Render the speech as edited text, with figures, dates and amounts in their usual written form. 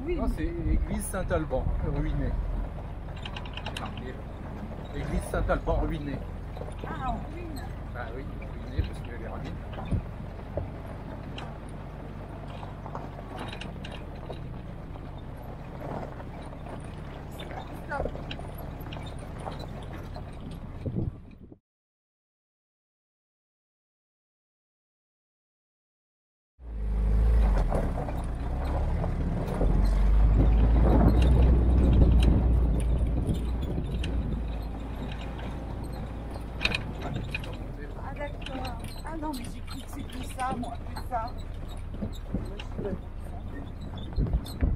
Non, c'est l'église Saint-Alban, ruinée. L'église Saint-Alban ruinée. Ah, en ruine. Bah oui, ruinée parce qu'elle est ruinée. Stop. Ah d'accord. Ah non, mais j'ai cru que c'était ça, moi, c'est ça.